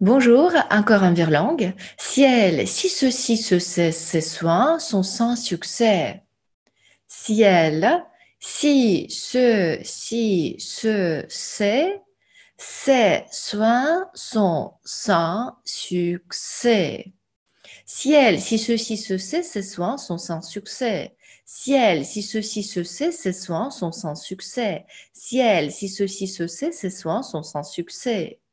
Bonjour, encore un virlangue. Si elle, si ceci, ce, ces soins sont sans succès. Si elle, si ce, ces soins sont sans succès. Si elle, si ceci, ce, ces soins sont sans succès. Si elle, si ceci, ce, ces soins sont sans succès. Si elle, si ceci, ce, ces soins sont sans succès.